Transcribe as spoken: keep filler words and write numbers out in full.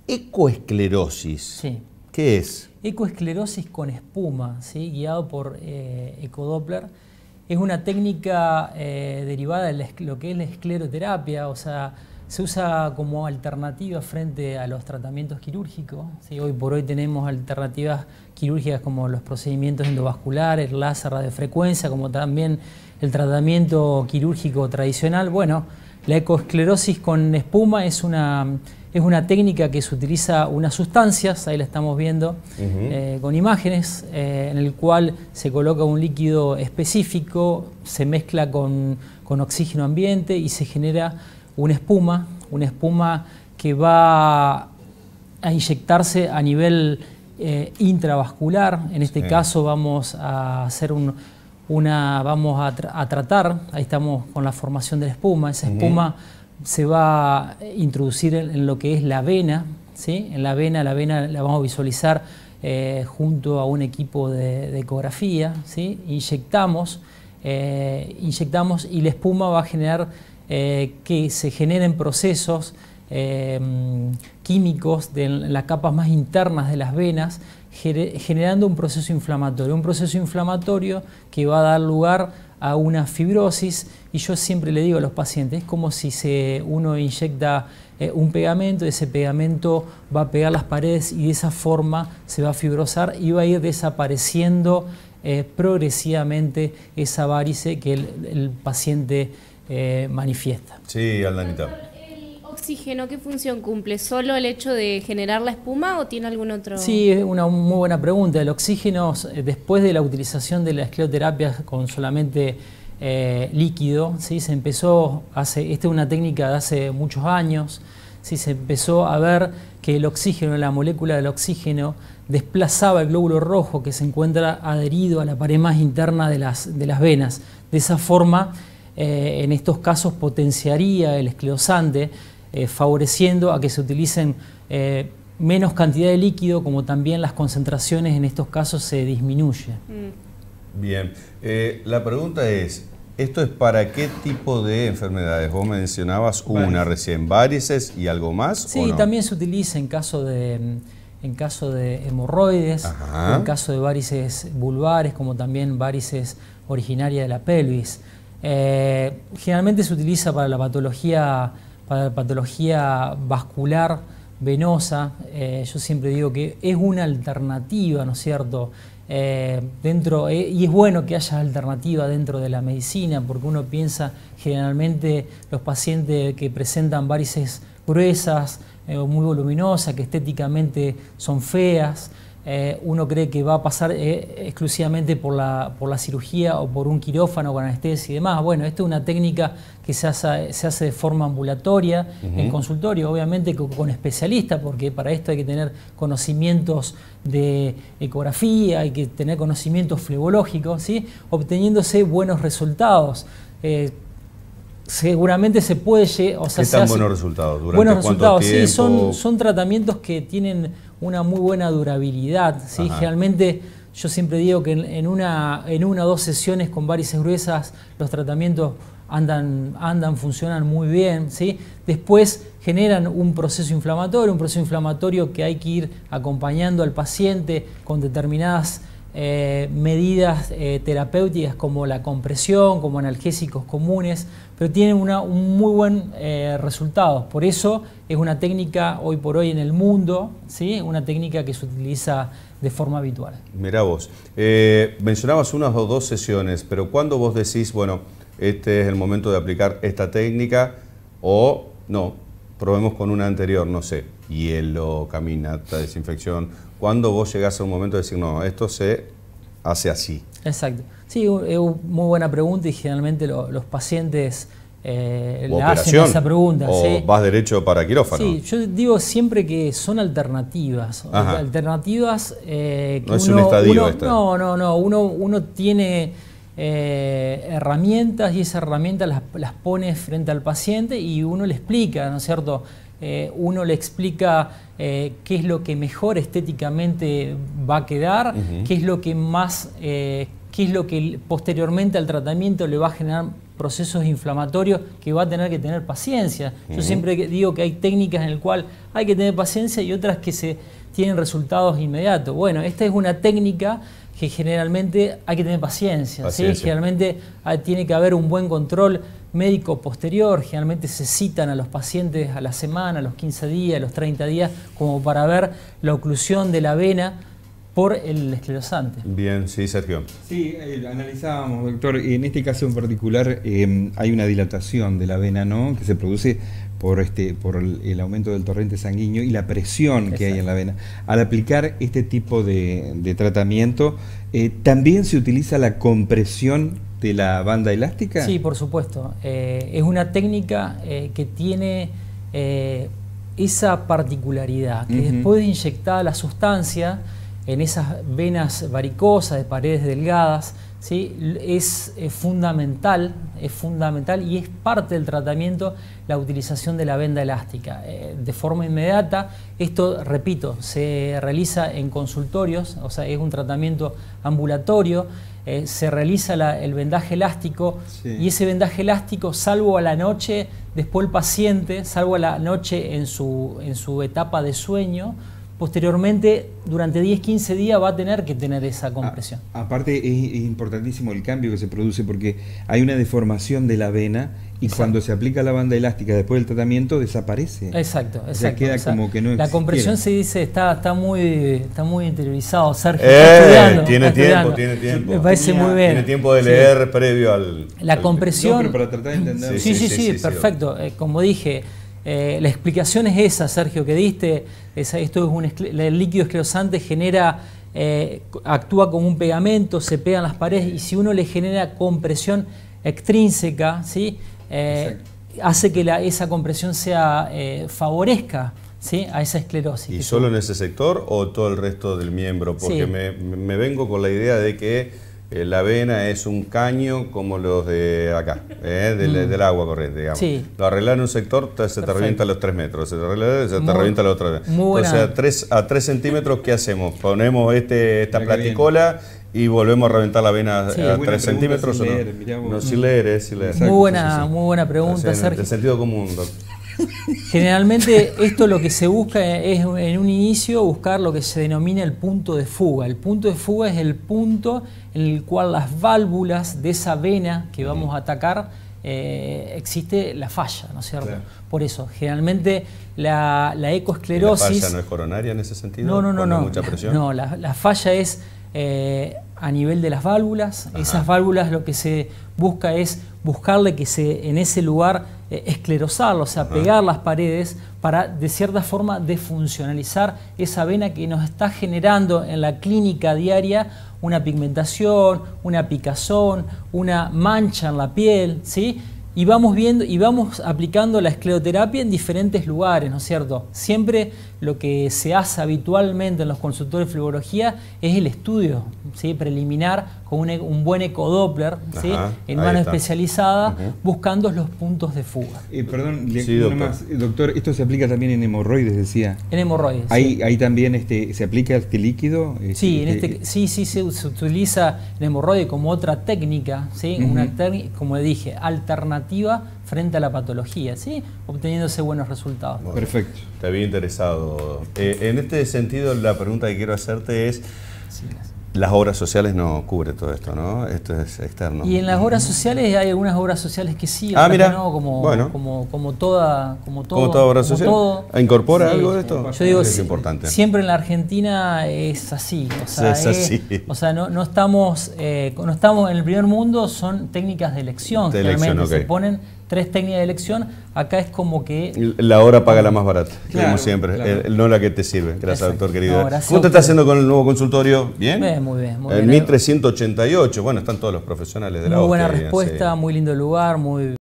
Ecoesclerosis. Sí. ¿Qué es? Ecoesclerosis con espuma, ¿sí? Guiado por eh, ecodoppler. Es una técnica eh, derivada de la, lo que es la escleroterapia, o sea, se usa como alternativa frente a los tratamientos quirúrgicos, ¿sí? Hoy por hoy tenemos alternativas quirúrgicas como los procedimientos endovasculares, el láser, radiofrecuencia, como también el tratamiento quirúrgico tradicional. Bueno, la ecoesclerosis con espuma es una, es una técnica que se utiliza unas sustancias, ahí la estamos viendo, uh-huh. eh, con imágenes, eh, en el cual se coloca un líquido específico, se mezcla con, con oxígeno ambiente y se genera una espuma, una espuma que va a inyectarse a nivel eh, intravascular. En este sí. caso vamos a hacer un, una, vamos a, tra a tratar, ahí estamos con la formación de la espuma. Esa espuma uh-huh. se va a introducir en, en lo que es la vena, ¿sí? En la vena, la vena la vamos a visualizar eh, junto a un equipo de, de ecografía, ¿sí? Inyectamos, eh, inyectamos y la espuma va a generar Eh, que se generen procesos eh, químicos de las capas más internas de las venas, generando un proceso inflamatorio, un proceso inflamatorio que va a dar lugar a una fibrosis. Y yo siempre le digo a los pacientes, es como si se, uno inyecta eh, un pegamento, ese pegamento va a pegar las paredes y de esa forma se va a fibrosar y va a ir desapareciendo eh, progresivamente esa varice que el, el paciente Eh, manifiesta. Sí, Aldanita. ¿El oxígeno qué función cumple? ¿Solo el hecho de generar la espuma o tiene algún otro...? Sí, es una muy buena pregunta. El oxígeno, después de la utilización de la escleroterapia con solamente eh, líquido, ¿sí? Se empezó, hace, esta es una técnica de hace muchos años, ¿sí? Se empezó a ver que el oxígeno, la molécula del oxígeno, desplazaba el glóbulo rojo que se encuentra adherido a la pared más interna de las, de las venas. De esa forma, Eh, en estos casos potenciaría el esclerosante, eh, favoreciendo a que se utilicen eh, menos cantidad de líquido, como también las concentraciones en estos casos se disminuyen. Mm. Bien, eh, la pregunta es, ¿esto es para qué tipo de enfermedades? Vos mencionabas una recién, varices y algo más. Sí, ¿o no? También se utiliza en caso de, en caso de hemorroides, en caso de varices vulvares, como también varices originarias de la pelvis. Eh, generalmente se utiliza para la patología, para la patología vascular venosa. Eh, yo siempre digo que es una alternativa, ¿no es cierto? Eh, dentro, eh, y es bueno que haya alternativa dentro de la medicina, porque uno piensa generalmente los pacientes que presentan varices gruesas, eh, muy voluminosas, que estéticamente son feas, Eh, uno cree que va a pasar eh, exclusivamente por la, por la cirugía o por un quirófano con anestesia y demás. Bueno, esta es una técnica que se hace, se hace de forma ambulatoria, uh-huh. en consultorio, obviamente con, con especialistas, porque para esto hay que tener conocimientos de ecografía, hay que tener conocimientos flebológicos, ¿sí? Obteniéndose buenos resultados. Eh, seguramente se puede llegar... O sea, ¿Qué tan buenos resultados? ¿Durante buenos cuánto resultados, tiempo? Sí, son, son tratamientos que tienen una muy buena durabilidad, ¿sí? Generalmente yo siempre digo que en, en, una, en una o dos sesiones con varices gruesas los tratamientos andan, andan, funcionan muy bien, ¿sí? Después generan un proceso inflamatorio, un proceso inflamatorio que hay que ir acompañando al paciente con determinadas eh, medidas eh, terapéuticas como la compresión, como analgésicos comunes, pero tienen una, un muy buen eh, resultado. Por eso es una técnica hoy por hoy en el mundo, ¿sí? Una técnica que se utiliza de forma habitual. Mirá vos, eh, mencionabas unas o dos sesiones, pero ¿cuándo vos decís, bueno, este es el momento de aplicar esta técnica o no, probemos con una anterior, no sé, hielo, caminata, desinfección? ¿Cuándo vos llegás a un momento de decir, no, esto se hace así? Exacto. Sí, es muy buena pregunta y generalmente lo, los pacientes eh, le hacen esa pregunta. ¿O ¿sí? vas derecho para quirófano? Sí, yo digo siempre que son alternativas. Ajá. Alternativas eh, que no es uno, un estadio uno, esta. No, no, no. Uno, uno tiene eh, herramientas y esas herramientas las, las pone frente al paciente y uno le explica, ¿no es cierto? Eh, uno le explica eh, qué es lo que mejor estéticamente va a quedar, uh-huh. qué es lo que más, eh, qué es lo que posteriormente al tratamiento le va a generar procesos inflamatorios que va a tener que tener paciencia. Yo uh-huh. siempre digo que hay técnicas en las cuales hay que tener paciencia y otras que se tienen resultados inmediatos. Bueno, esta es una técnica que generalmente hay que tener paciencia, paciencia. ¿sí? Generalmente hay, tiene que haber un buen control médico posterior, generalmente se citan a los pacientes a la semana, a los quince días, a los treinta días, como para ver la oclusión de la vena por el esclerosante. Bien, sí, Sergio. Sí, eh, analizábamos, doctor, en este caso en particular eh, hay una dilatación de la vena, ¿no?, que se produce por, este, por el, el aumento del torrente sanguíneo y la presión Exacto. que hay en la vena. Al aplicar este tipo de, de tratamiento, eh, ¿también se utiliza la compresión de la banda elástica? Sí, por supuesto. Eh, es una técnica eh, que tiene eh, esa particularidad, que uh-huh. después de inyectar la sustancia en esas venas varicosas de paredes delgadas, ¿sí? es, es fundamental, es fundamental y es parte del tratamiento la utilización de la venda elástica. Eh, de forma inmediata, esto, repito, se realiza en consultorios, o sea, es un tratamiento ambulatorio, eh, se realiza la, el vendaje elástico sí. y ese vendaje elástico, salvo a la noche, después el paciente, salvo a la noche en su, en su etapa de sueño, posteriormente, durante diez a quince días va a tener que tener esa compresión. A, aparte, es, es importantísimo el cambio que se produce porque hay una deformación de la vena y exacto. cuando se aplica la banda elástica después del tratamiento desaparece. Exacto, exacto. O sea, queda o sea, como que no La compresión se dice, está, está, muy, está muy interiorizado. Sergio, eh, está estudiando. Tiene está tiempo, estudiando. tiene tiempo. Me parece Tenía, muy bien. Tiene tiempo de leer sí. previo al... La al... compresión... No, pero para tratar de entender. Sí, sí, sí, sí, sí, sí perfecto. Sí. Eh, como dije... Eh, la explicación es esa, Sergio, que diste. Esa, esto es un el líquido esclerosante genera, eh, actúa como un pegamento, se pega en las paredes y si uno le genera compresión extrínseca, ¿sí? eh, hace que la, esa compresión sea eh, favorezca, ¿sí?, a esa esclerosis. ¿Y solo en ese sector o todo el resto del miembro? Porque sí. me, me vengo con la idea de que Eh, la vena es un caño como los de acá, eh, del, mm. del agua corriente, digamos. Sí. Lo arreglas en un sector, te, se te Perfecto. revienta a los tres metros, se te, arregla, se te muy, revienta a los otros. Entonces, a tres, a tres centímetros, ¿qué hacemos? Ponemos este, esta platicola y volvemos a reventar la vena sí. a tres centímetros. Sin leer, ¿o no? No, sin leer, eh, sin leer. Muy buena, sí, sí. muy buena pregunta, Sergio. De sentido común, doctor. Generalmente esto lo que se busca es en un inicio buscar lo que se denomina el punto de fuga. El punto de fuga es el punto en el cual las válvulas de esa vena que vamos a atacar eh, existe la falla, ¿no es cierto? Claro. Por eso, generalmente la, la ecoesclerosis... ¿La falla no es coronaria en ese sentido? No, no, no. no. Mucha presión? No, la, la falla es eh, a nivel de las válvulas. Ajá. Esas válvulas lo que se busca es buscarle que se en ese lugar eh, esclerosarlo, o sea, Ajá. pegar las paredes para de cierta forma defuncionalizar esa vena que nos está generando en la clínica diaria una pigmentación, una picazón, una mancha en la piel, ¿sí? Y vamos viendo y vamos aplicando la escleroterapia en diferentes lugares, ¿no es cierto? Siempre lo que se hace habitualmente en los consultorios de flebología es el estudio, ¿sí?, preliminar con un, un buen ecodoppler, ¿sí?, Ajá, en mano especializada, uh-huh. buscando los puntos de fuga. Eh, perdón, sí, doctor. Más, doctor, esto se aplica también en hemorroides, decía. En hemorroides. Ahí, sí. ahí también este, se aplica este líquido. Sí, este, en este, sí, sí, se, se utiliza en hemorroide como otra técnica, ¿sí? Uh-huh. Una técnica, como le dije, alternativa frente a la patología, ¿sí?, obteniéndose buenos resultados. Bueno, perfecto. Te había interesado. Eh, en este sentido, la pregunta que quiero hacerte es, sí, las obras sociales no cubren todo esto, ¿no? Esto es externo. Y en las obras sociales hay algunas obras sociales que sí, ah, mira. Que no, como, como, como, como toda, como todo. Como toda obra como social. Todo. ¿Incorpora sí, algo de esto? Yo digo, es sí, importante. Siempre en la Argentina es así. O sea, es así. Es, o sea no, no, estamos, eh, no estamos en el primer mundo, son técnicas de elección. De Generalmente elección, okay. se ponen tres técnicas de elección. Acá es como que... La hora paga la más barata, claro, como siempre, claro. el, el, no la que te sirve. Gracias, Exacto. doctor querido. No, ¿Cómo te está haciendo con el nuevo consultorio? ¿Bien? Bien, muy bien. Muy el bien. mil trescientos ochenta y ocho, bueno, están todos los profesionales de la Muy O S T E. buena respuesta, sí. Muy lindo lugar, muy...